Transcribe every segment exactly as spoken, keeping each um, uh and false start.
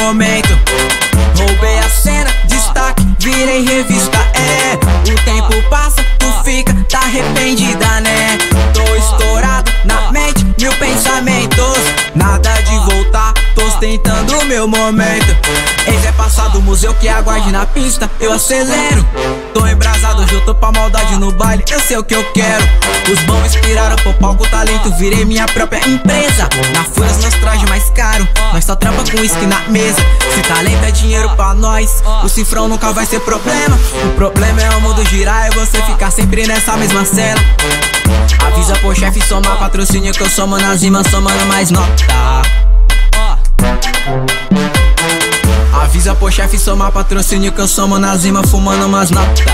momento. Roubei a cena, destaque, virei revista, é. O tempo passa, tu fica, tá arrependida, né? Tô estourado na mente, mil pensamentos. Nada de voltar, tô ostentando o meu momento. Eis é passado, museu que aguarde na pista, eu acelero. Tô embrasado, eu tô pra maldade no baile, eu sei o que eu quero. Os bons inspiraram pro palco talento, virei minha própria empresa. Na Fúrias nós traje mais caro, nós só trampa com uísque na mesa. Se talento é dinheiro pra nós, o cifrão nunca vai ser problema. O problema é o mundo girar e você ficar sempre nessa mesma cena. Avisa pro chefe somar patrocínio que eu somo nas rimas, somando mais nota. Avisa pro chefe somar patrocínio que eu somo nas rimas, fumando umas notas.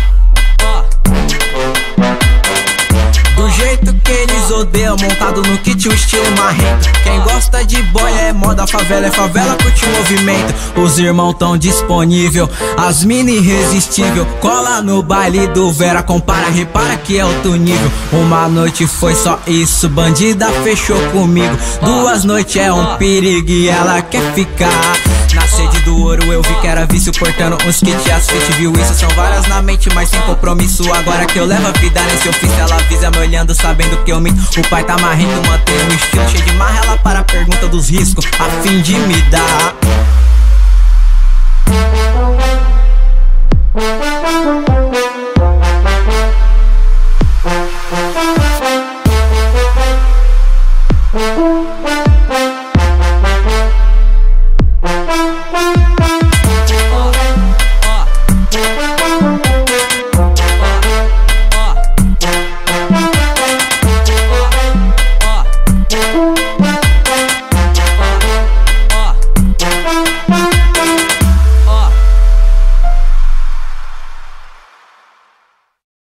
Do jeito que eles odeiam, montado no kit o estilo marrento. Quem gosta de boia é moda, favela é favela, curte o movimento. Os irmãos tão disponível, as mina irresistível. Cola no baile do Vera, compara, repara que é outro nível. Uma noite foi só isso, bandida fechou comigo. Duas noites é um perigo e ela quer ficar. Na sede do ouro eu vi que era vício, portando uns kits, as fit viu isso. São várias na mente, mas sem compromisso. Agora que eu levo a vida nesse ofício, ela avisa me olhando, sabendo que eu minto. O pai tá marrento, mantém um estilo cheio de marra. Ela para a pergunta dos riscos, a fim de me dar.